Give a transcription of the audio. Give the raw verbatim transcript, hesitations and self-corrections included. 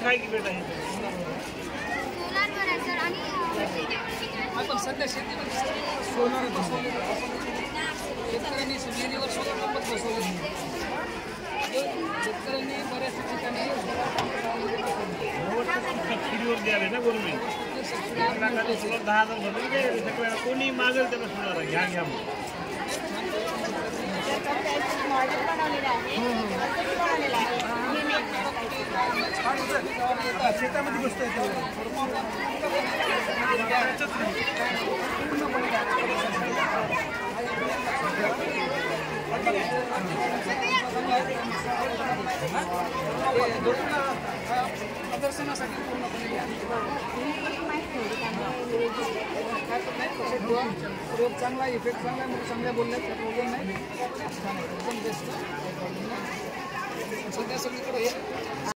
काय की बेटा हे आपण सध्या शेतीमध्ये सोलार बसवले शेतकऱ्यांनी विहिरीवर सोलार पंप बसवले शेतकऱ्यांनी बऱ्याच ठिकाणी सबसिडीवर द्यावे ना गव्हर्नमेंट सोलर दहा हजार भरून द्यावे सगळ्याला कोणी मागेल त्याला सोलर घ्या घ्या मॉडेल बनवलेलं आहे शेतामध्ये बसतो प्रदर्शनासाठी पूर्णपणे प्रयोग चांगला इफेक्ट चांगला आहे चांगल्या बोलण्यात प्रॉब्लेम नाही एकदम बेस्ट सध्या सगळीकडे